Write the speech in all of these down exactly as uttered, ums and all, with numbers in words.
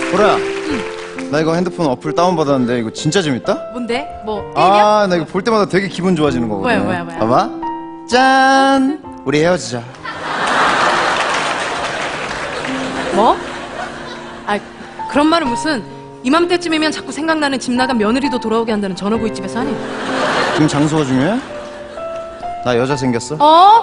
보라야. 응. 나 이거 핸드폰 어플 다운받았는데 이거 진짜 재밌다? 뭔데? 뭐 게임이야? 아, 나 이거 볼 때마다 되게 기분 좋아지는 거거든. 뭐야 뭐야 뭐야. 봐봐. 짠! 우리 헤어지자. 뭐? 아, 그런 말은 무슨 이맘때쯤이면 자꾸 생각나는 집 나간 며느리도 돌아오게 한다는 전어구이집에서 하니? 지금 장소가 중요해? 나 여자 생겼어? 어?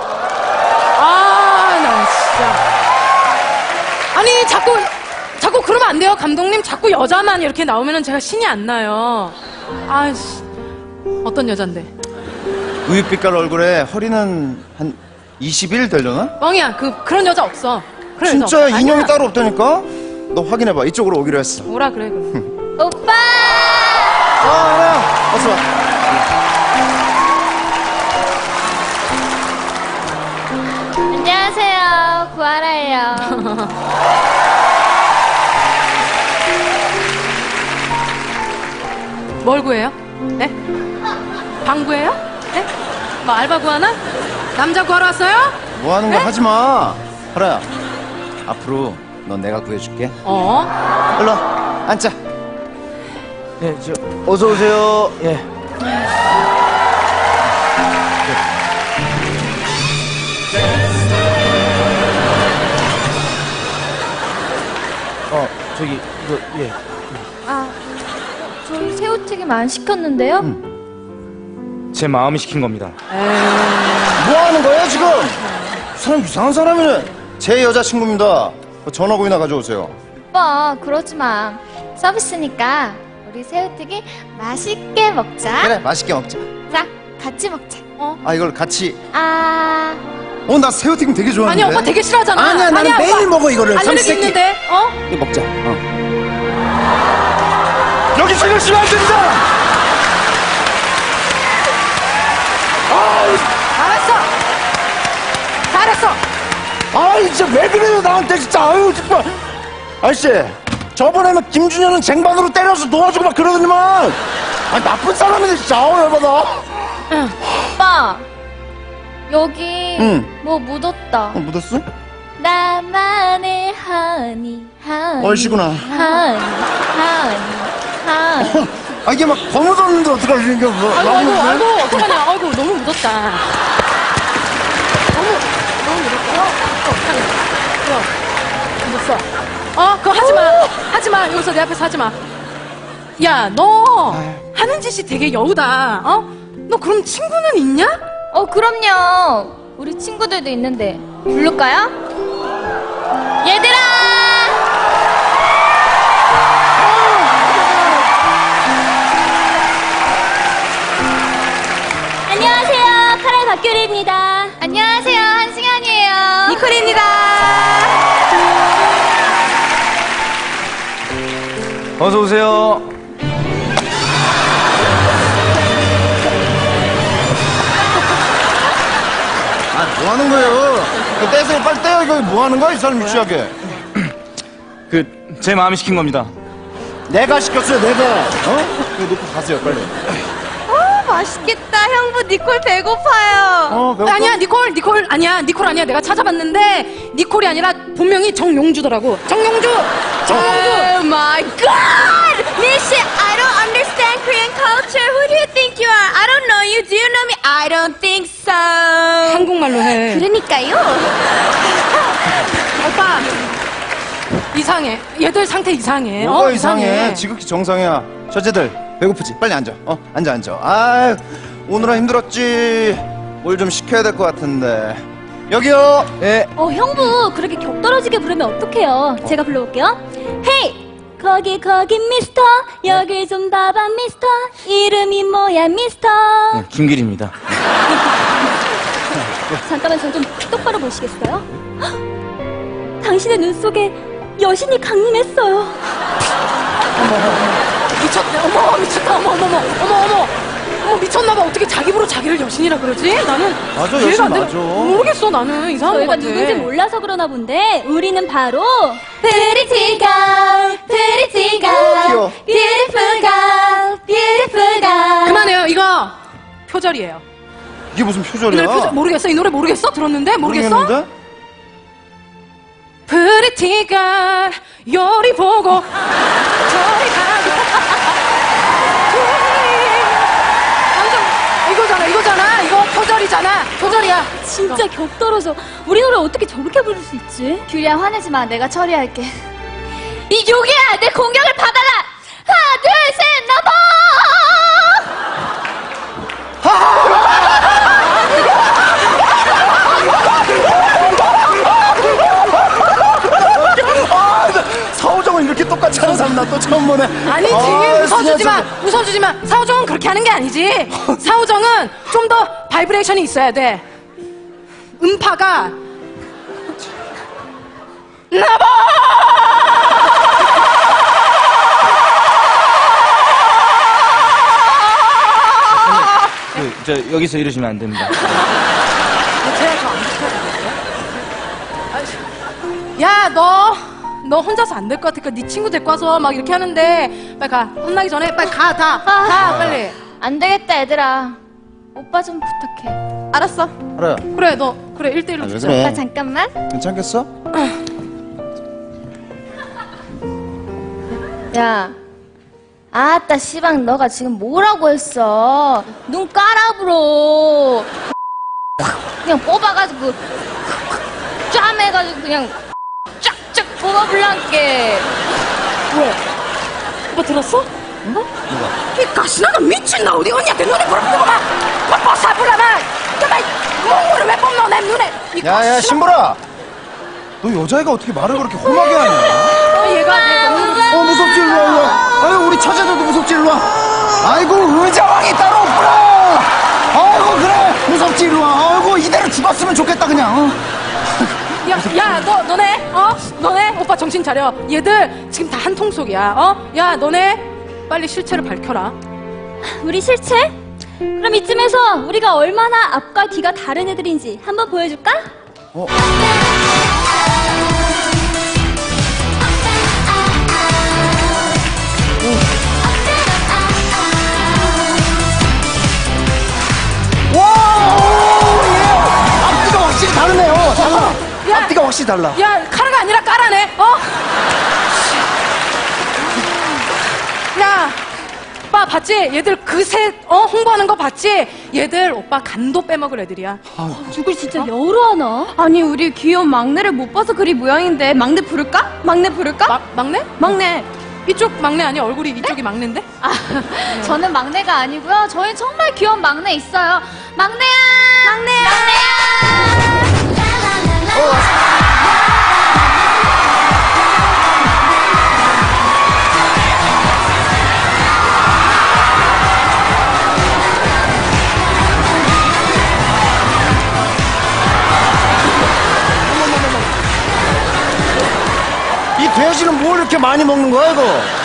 아, 나 진짜. 아니, 자꾸, 자꾸 그러면 안 돼요, 감독님. 자꾸 여자만 이렇게 나오면은 제가 신이 안 나요. 아이씨. 어떤 여잔데? 우윳빛깔 얼굴에 허리는 한 이십일 되려나? 뻥이야. 그, 그런 여자 없어. 그런 진짜 여자 없어. 인형이 아니야. 따로 없다니까? 너 확인해봐. 이쪽으로 오기로 했어. 오라 그래, 그럼. 오빠! 아, 하나. 어서 와. 안녕하세요. 구하라예요. 뭘 구해요? 네? 방 구해요? 네? 뭐 알바 구하나? 남자 구하러 왔어요? 뭐 하는 거 네? 하지 마. 하라야. 앞으로 넌 내가 구해줄게. 어? 일로 와. 앉자. 예, 저 어서 오세요. 예. 어, 저기 이거 예. 아, 저희 새우튀김 안 시켰는데요? 응. 제 마음이 시킨 겁니다. 뭐 하는 거야 지금? 사람 이상한 사람이네. 제 여자친구입니다. 전화구이나 가져오세요. 오빠, 그러지 마. 서비스니까 우리 새우튀김 맛있게 먹자. 그래, 맛있게 먹자. 자, 같이 먹자. 어? 아, 이걸 같이. 아, 어, 나 새우튀김 되게 좋아하는데. 아니, 오빠 되게 싫어하잖아. 아니야, 나는 아니야, 매일 오빠. 먹어 이거를. 알레르기 삼시세끼. 있는데, 어? 이거 먹자. 어. 여기 신경 쓰면 안 된다. 알았어. 잘했어. 아, 진짜 왜 그래요 나한테 진짜. 아유, 정말. 아저씨, 저번에는 김준현은 쟁반으로 때려서 놓아주고 막 그러더니만. 아, 나쁜 사람인데 진짜. 아우, 열받아. 응. 오빠. 여기 응. 뭐 묻었다. 어, 묻었어? 나만의 하니, 하니. 얼씨구나. 하니, 하니, 하니. 아, 이게 막 더 묻었는데 어떡하지? 이게 뭐. 아이고, 막 아이고, 묻네? 아이고, 어떡하냐. 아이고, 너무 묻었다. 너무, 너무 묻었어요? 어떡하냐. 묻었어. 어, 그거 하지 마. 하지 마. 여기서 내 앞에서 하지 마. 야, 너 하는 짓이 되게 여우다. 어? 너 그럼 친구는 있냐? 어, 그럼요. 우리 친구들도 있는데. 부를까요? 얘들아! 안녕하세요. 카레 박규리입니다. 안녕하세요. 한승현이에요. 니콜입니다. 어서 오세요. 아, 뭐 하는 거예요? 이거 떼세요. 빨리 떼요. 이거 뭐 하는 거야? 이 사람 유치하게. 그 제 마음이 시킨 겁니다. 내가 시켰어요, 내가. 어? 이거 놓고 가세요, 빨리. 아, 맛있겠다. 형부 니콜 배고파요. 어, 배고파? 아니야, 니콜, 니콜, 아니야, 니콜 아니야. 내가 찾아봤는데, 니콜이 아니라 분명히 정용주더라고. 정용주! 정용주! Oh my god! Misha, I don't understand Korean culture. Who do you think you are? I don't know you. Do you know me? I don't think so. 한국말로 해. 그러니까요. 오빠, 이상해. 얘들 상태 이상해. 뭐가 어, 이상해? 지극히 정상이야. 저쟤들 배고프지? 빨리 앉아. 어, 앉아, 앉아. 아유, 오늘은 힘들었지. 뭘 좀 시켜야 될 것 같은데. 여기요. 예. 어, 형부, 그렇게 격떨어지게 부르면 어떡해요? 제가 불러볼게요. 헤이! 거기, 거기, 미스터. 여길 좀 봐봐, 미스터. 이름이 뭐야, 미스터. 네, 김길입니다. 잠깐만, 저 좀 똑바로 보시겠어요? 헉! 당신의 눈 속에 여신이 강림했어요. 미쳤네. 어머, 미쳤다. 어머, 어머, 어머, 어머, 어머. 어머, 미쳤나봐. 어떻게 자기 입으로 자기를 여신이라 그러지? 나는. 맞아, 이해가 여신 안 돼. 맞아. 모르겠어, 나는. 이상한 것 저희가 같아. 누군지 몰라서 그러나 본데 우리는 바로 Pretty girl, pretty girl, 귀여워. beautiful girl, beautiful girl. 그만해요, 이거. 표절이에요. 이게 무슨 이 표절이야? 노래 표절, 모르겠어? 이 노래 모르겠어? 들었는데? 모르겠어? 모르겠는데? Pretty girl, 요리 보고 저리 가고 완전 이거잖아 이거잖아 이거 표절이잖아 표절이야. 진짜 격 떨어져. 우리 노래 어떻게 저렇게 부를 수 있지? 규리야 화내지 마. 내가 처리할게. 이 요기야, 내 공격을 받아라. 하나, 둘, 셋, 넘어. 사오정은 이렇게 똑같이 하는 사람 나 또 처음 보네. 아니지 아, 웃어주지 마 진짜. 웃어주지 마. 사오정은 그렇게 하는 게 아니지. 사오정은 좀 더 바이브레이션이 있어야 돼. 음파가 나봐. 그, 저, 여기서 이러시면 안 됩니다. 야, 너, 너 혼자서 안 될 것 같으니까 네 친구 데리고 와서 막 이렇게 하는데 빨리 가. 혼나기 전에 빨리 가, 다. 가, 빨리. 안 되겠다 얘들아. 오빠 좀 부탁해. 알았어. 알아요. 그래, 너, 그래, 일 대일로 아, 왜 주자. 그래? 아 잠깐만. 괜찮겠어? 야. 아따 씨방 너가 지금 뭐라고 했어? 눈 깔아불어. 그냥 뽑아가지고 쫙 해가지고 그냥 쫙쫙 뽑아불란게. 왜? 오빠 들었어? 응? 누가? 이 가시나가 미친 나 어디 언니한테 눈에 불을 끄고 막, 막 벗어불라마. 그만, 몽골을 왜 뽑노, 내 눈에. 이 야야 가시나- 신보라. 너 여자애가 어떻게 말을 그렇게 험하게 하냐? 어, 얘가, 얘가 너무 어 무섭지 일로 와 일로 와. 아유 우리 처제들도 무섭지 일로 와. 아이고 의자왕이 따로 없구나. 아이고 그래 무섭지 일로 와. 아이고 이대로 죽었으면 좋겠다 그냥. 어. 야, 야, 너, 너네, 어? 너네, 오빠 정신 차려. 얘들 지금 다 한 통속이야, 어? 야, 너네, 빨리 실체를 밝혀라. 우리 실체? 그럼 이쯤에서 우리가 얼마나 앞과 뒤가 다른 애들인지 한번 보여줄까? 어. 와, 예. 앞뒤가 확실히 다르네요. 달라. 야. 앞뒤가 확실히 달라. 야, 카라가 아니라 까라네, 어? 야, 오빠 봤지? 얘들 그새, 어? 홍보하는 거 봤지? 얘들 오빠 간도 빼먹을 애들이야. 누굴 진짜 여루하나? 아니 우리 귀여운 막내를 못 봐서 그리 모양인데 막내 부를까? 막내 부를까? 마, 막내? 막내. 이쪽 막내 아니야? 얼굴이 이쪽이 막내인데? 아, 저는 막내가 아니고요. 저희 정말 귀여운 막내 있어요. 막내야! 막내야! 이 돼지는 뭘 이렇게 많이 먹는 거야 이거?